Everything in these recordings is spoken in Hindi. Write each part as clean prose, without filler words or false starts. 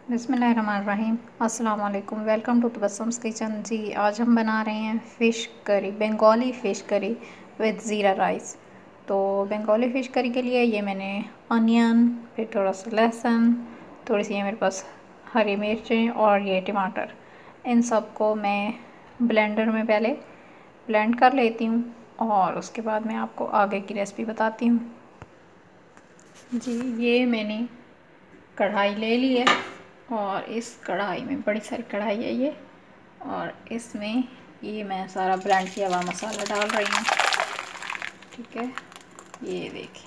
बिस्मिल्लाहिर्रहमानिर्रहीम। अस्सलाम वालेकुम। Welcome to Tabassum's kitchen. जी, आज हम बना रहे हैं fish curry, Bengali fish curry with zeera rice. तो बंगाली फ़िश करी के लिए ये मैंने अनियन, फिर थोड़ा सा लहसुन, थोड़ी सी ये मेरे पास हरी मिर्चें और ये टमाटर, इन सब को मैं ब्लेंडर में पहले ब्लेंड कर लेती हूँ और उसके बाद मैं आपको आगे की रेसिपी बताती हूँ। जी, ये मैंने कढ़ाई ले ली है और इस कढ़ाई में, बड़ी सारी कढ़ाई है ये, और इसमें ये मैं सारा ब्लेंड किया हुआ मसाला डाल रही हूँ। ठीक है, ये देखिए,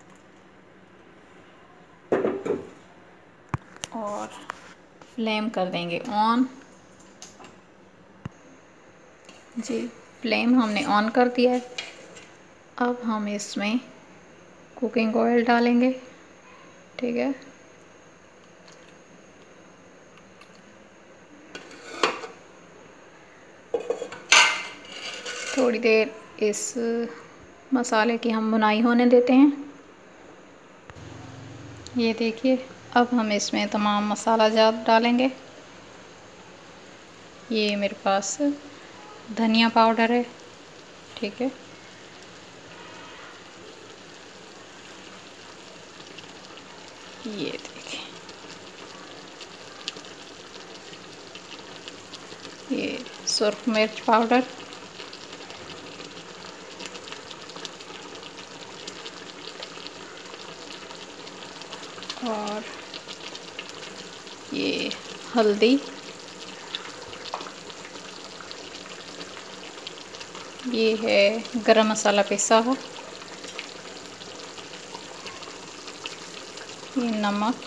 और फ्लेम कर देंगे ऑन। जी, फ्लेम हमने ऑन कर दिया है। अब हम इसमें कुकिंग ऑयल डालेंगे। ठीक है, थोड़ी देर इस मसाले की हम भुनाई होने देते हैं। ये देखिए, अब हम इसमें तमाम मसाला जात डालेंगे। ये मेरे पास धनिया पाउडर है। ठीक है, ये देखिए, ये सुर्ख मिर्च पाउडर, और ये हल्दी, ये है गरम मसाला पिसा हुआ, ये नमक,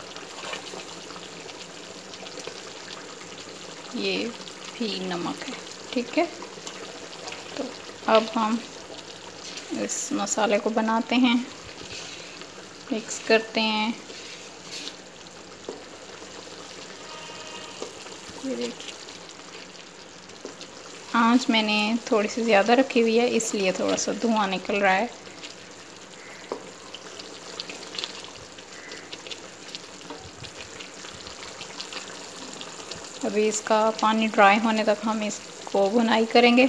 ये भी नमक है। ठीक है, तो अब हम इस मसाले को बनाते हैं, मिक्स करते हैं। ये देखिए, आंच मैंने थोड़ी सी ज़्यादा रखी हुई है, इसलिए थोड़ा सा धुआं निकल रहा है। अभी इसका पानी ड्राई होने तक हम इसको भुनाई करेंगे।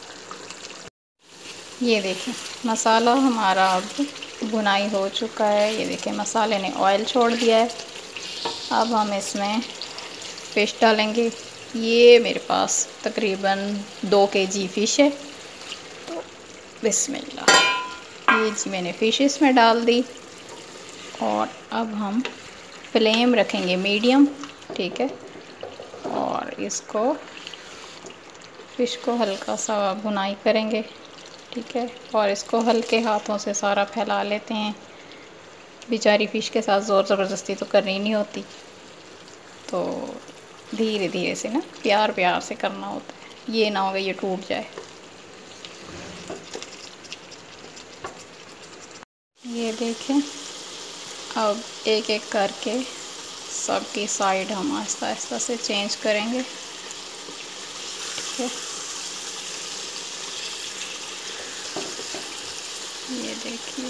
ये देखिए, मसाला हमारा अब भुनाई हो चुका है। ये देखिए, मसाले ने ऑयल छोड़ दिया है। अब हम इसमें फ़िश डालेंगे। ये मेरे पास तकरीबन 2 kg फ़िश है। तो बिस्मिल्लाह, ये जी मैंने फ़िश इसमें डाल दी, और अब हम फ्लेम रखेंगे मीडियम। ठीक है, और इसको फ़िश को हल्का सा भुनाई करेंगे। ठीक है, और इसको हल्के हाथों से सारा फैला लेते हैं। बेचारी फ़िश के साथ ज़ोर ज़बरदस्ती तो करनी नहीं होती, तो धीरे धीरे से ना, प्यार प्यार से करना होता है। ये ना हो ये टूट जाए। ये देखें, अब एक एक करके सबकी साइड हम आहिस्ता आहिस्ता से चेंज करेंगे। ठीक है, ये देखिए,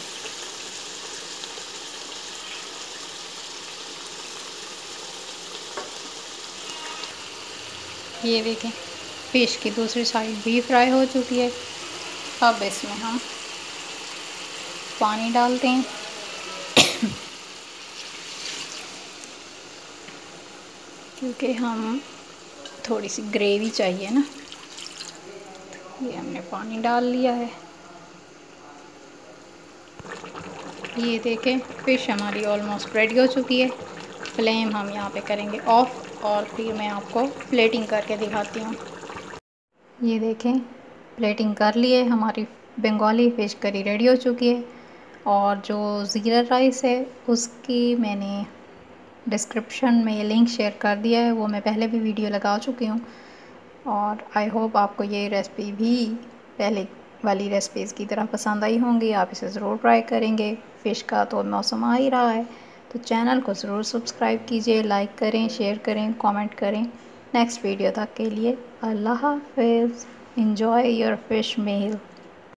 ये देखें, फ़िश की दूसरी साइड भी फ्राई हो चुकी है। अब इसमें हम पानी डालते हैं। क्योंकि हम थोड़ी सी ग्रेवी चाहिए ना, ये हमने पानी डाल लिया है। ये देखें, फ़िश हमारी ऑलमोस्ट रेडी हो चुकी है। फ्लेम हम यहाँ पे करेंगे ऑफ़, और फिर मैं आपको प्लेटिंग करके दिखाती हूँ। ये देखें, प्लेटिंग कर लिए, हमारी बंगाली फ़िश करी रेडी हो चुकी है। और जो ज़ीरा राइस है, उसकी मैंने डिस्क्रिप्शन में ये लिंक शेयर कर दिया है, वो मैं पहले भी वीडियो लगा चुकी हूँ। और आई होप आपको ये रेसिपी भी पहले वाली रेसिपीज़ की तरह पसंद आई होंगी। आप इसे ज़रूर ट्राई करेंगे। फ़िश का तो मौसम आ ही रहा है, तो चैनल को ज़रूर सब्सक्राइब कीजिए, लाइक करें, शेयर करें, कमेंट करें। नेक्स्ट वीडियो तक के लिए अल्लाह हाफ़िज़। Enjoy your fish meal.